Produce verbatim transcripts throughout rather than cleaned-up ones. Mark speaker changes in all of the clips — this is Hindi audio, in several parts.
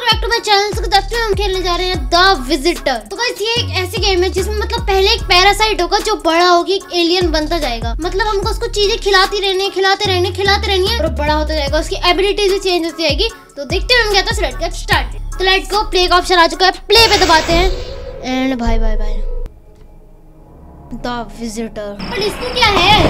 Speaker 1: Back to my channel. तो दोस्तों हम खेलने जा रहे हैं द विजिटर। तो गाइस ये एक ऐसी गेम है जिसमें मतलब पहले एक पैरासाइट होगा जो बड़ा होगी, एक एलियन बनता जाएगा। मतलब हमको उसको चीजें खिलाती रहनी खिलाते रहने खिलाते रहनी है और बड़ा होता जाएगा, उसकी एबिलिटीज भी चेंज होती जाएगी। तो देखते हैं हम क्या था। Let's get started. तो लेट्स गो, प्ले का ऑप्शन आ चुका है, प्ले पे दबाते हैं एंड भाई भाई भाई द विजिटर। पर इसमें क्या है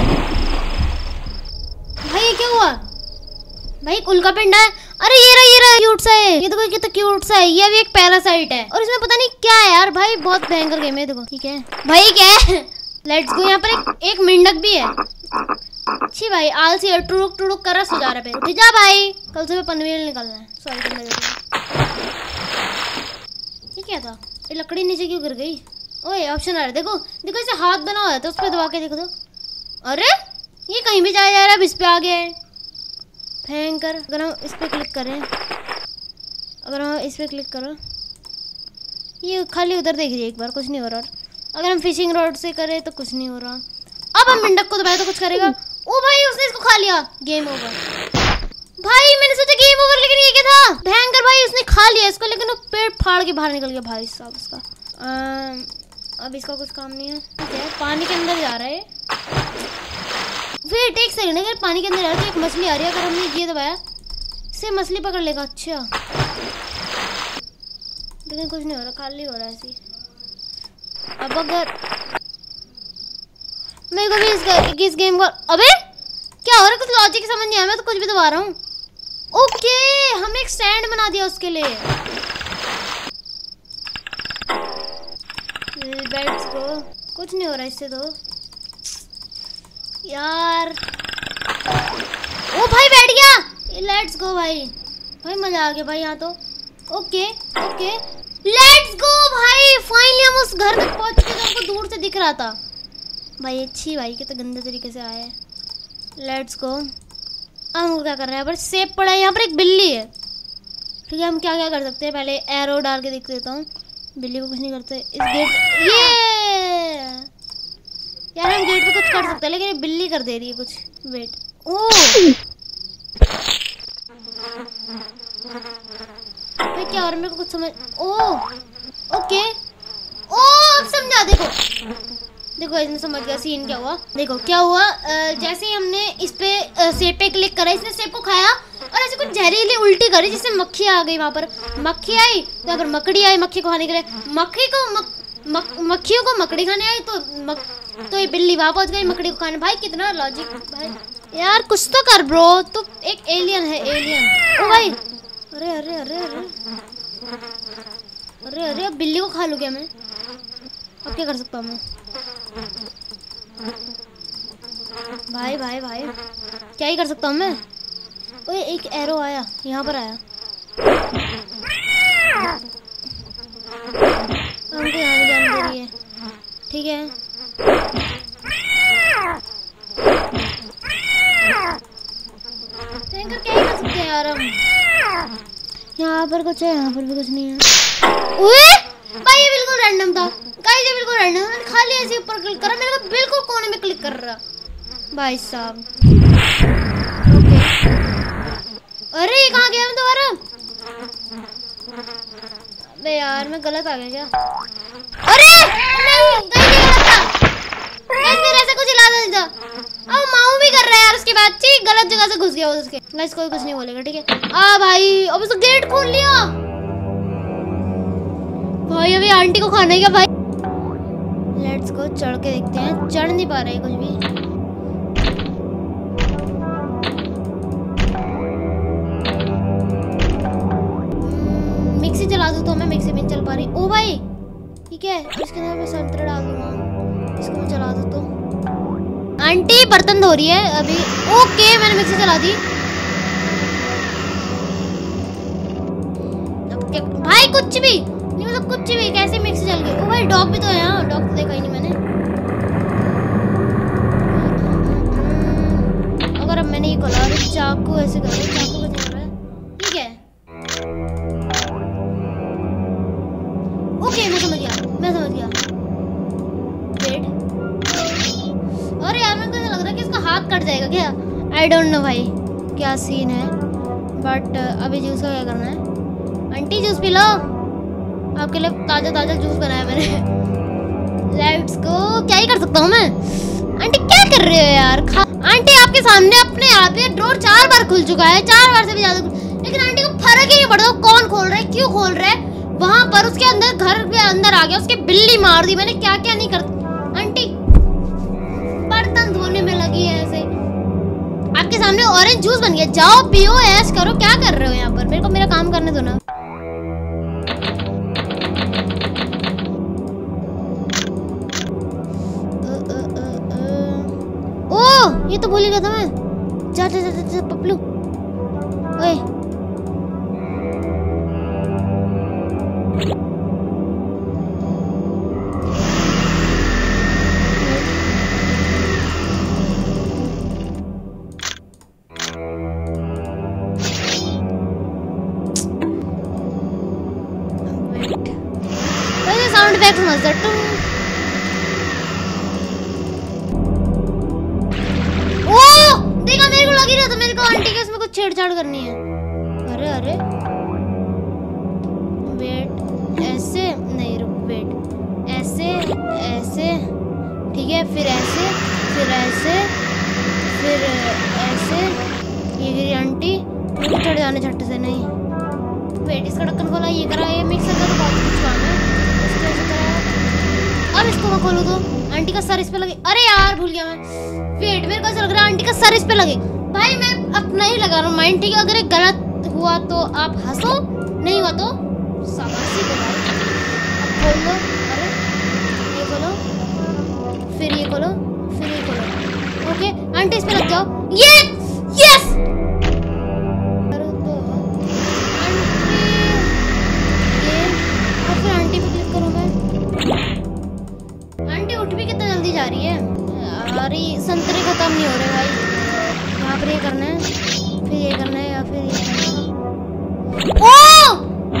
Speaker 1: भाई? ये क्या हुआ भाई? उल्का पिंडा है। अरे ये रहा ये रहा क्यूट सा है, ये देखो कितना क्यूट सा है। ये भी एक पैरासाइट है और इसमें पता नहीं क्या है यार भाई, बहुत भयंकर गेम है। देखो ठीक है भाई, क्या है? Let's go. यहाँ पर एक, एक मेंढक भी है। अच्छी भाई आलसी है, टुड़ुक टुड़ुक कर रहा, सो जा रहा है। उठ जा भाई, कल सुबह पनवेल निकलना है। सॉरी ये क्या था? ये लकड़ी नीचे क्यों गिर गई? ओए ऑप्शन आ रहा है, देखो देखो इसे हाथ बना हुआ है तो उस पर दबा के देखो तो। अरे ये कहीं भी जाया जा रहा है, अब इस पे आ गया है भयंकर। अगर हम इस पे क्लिक करें, अगर हम इस पे क्लिक करो, ये खाली उधर देख रही है एक बार, कुछ नहीं हो रहा। अगर हम फिशिंग रॉड से करें तो कुछ नहीं हो रहा। अब हम मेंढक को दबाए तो कुछ करेगा। ओ भाई उसने इसको खा लिया, गेम ओवर। भाई मैंने सोचा गेम ओवर, लेकिन ये क्या था? भयंकर भाई उसने खा लिया इसको, लेकिन वो पेड़ फाड़ के बाहर निकल गया भाई साहब उसका। आ, अब इसका कुछ काम नहीं है। ठीक है पानी के अंदर जा रहा है। वेट एक सेकंड, अगर पानी के अंदर आ रहा है तो एक मछली आ रही है। अगर हमने ये दबाया इससे मछली पकड़ लेगा। अच्छा लेकिन कुछ नहीं हो रहा, खाली हो रहा है ऐसी। अब अगर मेरे को भी इस, इस गेम को, अबे क्या हो रहा है? कुछ लॉजिक समझ नहीं आया, मैं तो कुछ भी दबा रहा हूँ। ओके हमने एक स्टैंड बना दिया उसके लिए। बैट्स को कुछ नहीं हो रहा इससे तो यार। ओ भाई बैठ गया। लेट्स गो भाई, भाई मजा आ गया भाई यहाँ तो। ओके ओके लेट्स गो भाई, फाइनली हम उस घर तक पहुँच चुके थे। हमको दूर से दिख रहा था भाई। अच्छी भाई कितना गंदे तरीके से आया है। Let's go. हम क्या कर रहे हैं? पर सेब पड़ा है, यहाँ पर एक बिल्ली है। ठीक है हम क्या क्या कर सकते हैं, पहले एरो डाल के देख देता हूँ। बिल्ली को कुछ नहीं करते। इस गेट ये यार हम गेट पे कुछ कर सकते हैं, लेकिन ये बिल्ली कर दे रही है कुछ। वेट ओह भाई क्या और मेरे को कुछ समझ। ओह ओके ओ अब समझा। देखो देखो इसने समझ गया सीन क्या हुआ। देखो क्या हुआ, आ, जैसे ही हमने इस पे सेब पे क्लिक करा, इसने सेब को खाया और ऐसे कुछ जहरीली उल्टी करी जिससे मक्खी आ गई। वहां पर मक्खी आई तो अगर मकड़ी आई मक्खी को खाने के लिए, मक्खी को मक, मक, मक्खियों को मकड़ी खाने आई तो मक, तो ये बिल्ली वहां पहुंच गई मकड़ी को खाने। भाई कितना लॉजिक भाई यार, कुछ तो कर ब्रो। तो एक एलियन है, एलियन। ओ भाई अरे अरे अरे अरे अरे अरे अब बिल्ली को खा लूँ क्या मैं? अब क्या कर सकता हूँ मैं? भाई भाई भाई क्या ही कर सकता हूँ मैं? ओए एक एरो आया, यहाँ पर आया। हमको यहाँ नहीं जाने दे रही है। ठीक है क्या ही कर सकते हैं यार हम? यहाँ पर कुछ है, यहाँ पर भी कुछ नहीं है। ओए भाई ये बिल्कुल रैंडम था गाइस, ये बिल्कुल रैंडम। मैंने खाली ऐसे ऊपर क्लिक करा, मेरे को बिल्कुल कोने में क्लिक कर रहा भाई साहब। ओके अरे ये कहाँ गया मैं दोबारा? अबे यार मैं गलत आ गया क्या? अरे नहीं गलत था गाइस, मेरे ऐसे कुछ इलाज नहीं था। अब माऊ भी कर रहा है यार उसके बाद। ठीक गलत जगह से घुस गया वो उसके। गाइस कोई कुछ नहीं बोलेगा ठीक है। आ भाई अब उसने गेट खोल लिया भाई। अभी आंटी को खाना है क्या भाई? लेट्स गो चढ़ के देखते हैं। चढ़ नहीं पा रहा है कुछ भी। मिक्सी चला दूँ तो मैं मिक्सी भी नहीं चल पा रही। ओ भाई ठीक है इसके अंदर मैं संतरा डाल दूंगा, इसको मैं चला दूँ तो। आंटी बर्तन धो रही है अभी। ओके मैंने मिक्सी चला दी। अब क्या भाई? कुछ भी नहीं मतलब कुछ भी, कैसे मिक्सी चल गई? ओ भाई डॉग भी तो है यहाँ, डॉग तो देखा ही नहीं मैंने। अगर अब मैंने ये खोला और चाकू ऐसे कर रहा, चाकू का चल रहा है। ठीक है ओके मैं समझ गया, मैं समझ गया। वेट अरे यार मेरे को ऐसा लग रहा है कि इसका हाथ कट जाएगा क्या? आई डोंट नो भाई क्या सीन है, बट अभी जूस का क्या करना है? आंटी जूस पी लो, आपके लिए ताजा ताजा जूस बनाया मैंने। Let's go. क्या ही कर सकता हूँ मैं। आंटी क्या कर रहे हो यार? खा आंटी आपके सामने अपने आप ये ड्रॉर चार बार खुल चुका है, चार बार से भी ज्यादा, लेकिन आंटी को फर्क ही नहीं पड़ता कौन खोल रहा है, क्यों खोल रहा है। वहां पर उसके अंदर घर के अंदर आ गया, उसकी बिल्ली मार दी मैंने, क्या क्या नहीं कर। आंटी बर्तन धोने में लगी है ऐसे, आपके सामने ऑरेंज जूस बन गया, जाओ पियो ऐश करो, क्या कर रहे हो यहाँ पर? मेरे को मेरा काम करने दो ना। ये तो भूल ही गया था मैं। जा जा जा, जा, जा पपलू। ओए साउंड इफेक्ट मजा टू। आंटी के इसमें कुछ छेड़छाड़ करनी है। अरे अरे वेट, ऐसे नहीं, रुक वेट, ऐसे ऐसे ठीक है, फिर ऐसे, फिर ऐसे, फिर ऐसे। ये गिरी आंटी, चढ़ जाने झट से। नहीं वेट, इसका ढक्कन खोला, ये करा, ये मिक्सर का तो बहुत कुछ काम है। इसको ऐसे करा, अब इसको मैं खोलूँ तो आंटी का सर इस पे लगे। अरे यार भूल गया मैं। वेट, मेरे को ऐसा लग रहा है आंटी का सर इस पे लगे। भाई मैं अपना ही लगा रहा हूँ माइंड, ठीक है? अगर गलत हुआ तो आप हंसो, नहीं हुआ तो शाबाशी दो भाई। अब खोल लो। अरे ये खोलो, फिर ये खोलो, फिर ये खोलो। ओके आंटी इस पे लग जाओ। ये यस। अरे तो आंटी ये, और फिर आंटी पे क्लिक करूँ मैं। आंटी उठ भी कितना जल्दी जा रही है। अरे संतरे खत्म नहीं हो रहे भाई। यहाँ पर ये करना है, फिर ये करना है, या फिर ये करना है। ओ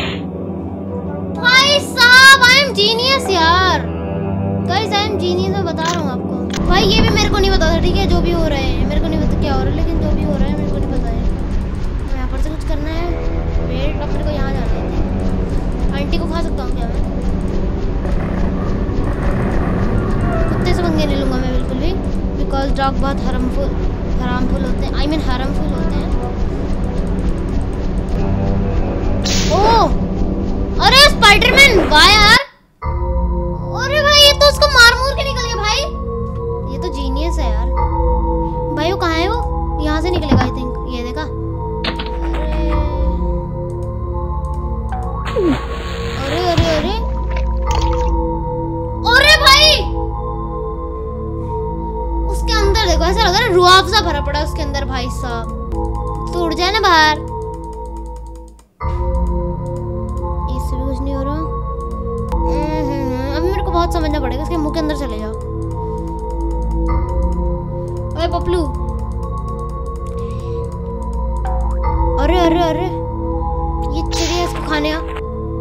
Speaker 1: भाई साहब, आई एम जीनियस यार। गाइस आई एम जीनियस, मैं बता रहा हूँ आपको। भाई ये भी मेरे को नहीं पता था, ठीक है? जो भी हो रहा है मेरे को नहीं पता क्या हो रहा है, लेकिन जो भी हो रहा है मेरे को नहीं पता है। यहाँ पर से कुछ करना है। वेट, अब मेरे को यहाँ जाना है। आंटी को खा सकता हूँ क्या मैं? कुत्ते से पंगे नहीं लूँगा मैं बिल्कुल भी, बिकॉज डॉग बहुत हार्मफुल हार्मफुल होते हैं, आई मीन हार्मफुल होते हैं। ओह अरे स्पाइडरमैन, वाह यार। अरे भाई ये तो उसको मार मूर के निकल गया भाई। ये तो जीनियस है यार। भाई वो कहाँ है? वो यहाँ से निकलेगा आई थिंक। ये देखा? अरे अरे अरे अरे अरे भाई उसके अंदर देखो, ऐसा लग रहा है रुआवजा भरा पड़ा उसके अंदर भाई साहब। तो उड़ जाए ना बाहर। इससे भी कुछ नहीं हो रहा। अभी मेरे को बहुत समझना पड़ेगा। इसके मुंह के अंदर चले जाओ। अरे पपलू, अरे अरे अरे ये चिड़िया, इसको खाने आ।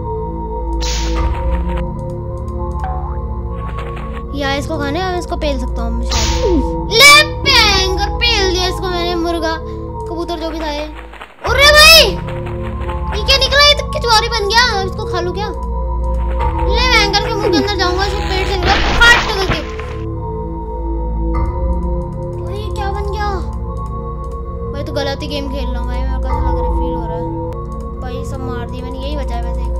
Speaker 1: या इसको खाने आ, इसको पेल सकता हूँ शायद। ले पैंगर, पेल दिया इसको मैंने। मुर्गा कबूतर जो भी था ये। अरे भाई ये क्या निकला? ये तो खिचवारी बन गया। इसको खा लूं क्या? ले पैंगर के मुंह के अंदर जाऊंगा, इसको पेट से निकला फाट करके। ये क्या बन गया भाई? तो गलत ही गेम खेल रहा हूँ भाई, मेरे को ऐसा लग रहा है, फील हो रहा है भाई। सब मार दिए मैंने, यही बचा है वैसे।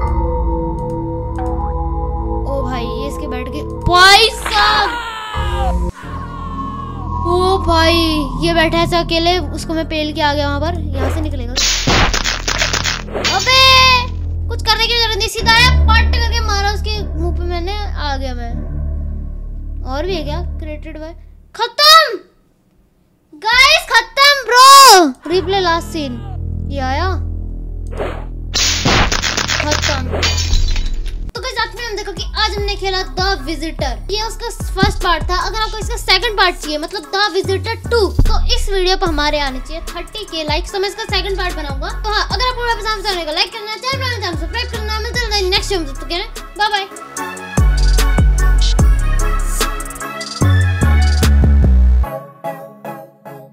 Speaker 1: ओ भाई ये इसके बैठ के भाई साहब। ओ भाई ये बैठा है ऐसा अकेले, उसको मैं पेल के आ गया वहां पर। यहाँ से निकलेगा? अबे कुछ करने की जरूरत नहीं, सीधा आया पट करके मारा उसके मुंह पे मैंने। आ गया मैं। और भी है क्या? Created by. खत्म गाइस, खत्म ब्रो। Replay last scene. ये आया खत्म। तो गाइस आज में हम देखो कि आज हमने खेला द विजिटर। ये उसका फर्स्ट पार्ट था। अगर आपको इसका सेकंड पार्ट चाहिए, मतलब द विजिटर टू, तो इस वीडियो पर हमारे आने चाहिए थर्टी के लाइक्स। तो मैं इसका सेकंड पार्ट बनाऊंगा। तो हाँ, अगर आपको पसंद आने का लाइक करना, चैनल सब्सक्राइब करना। मिलते हैं नेक्स्ट वीडियो में। Bye bye.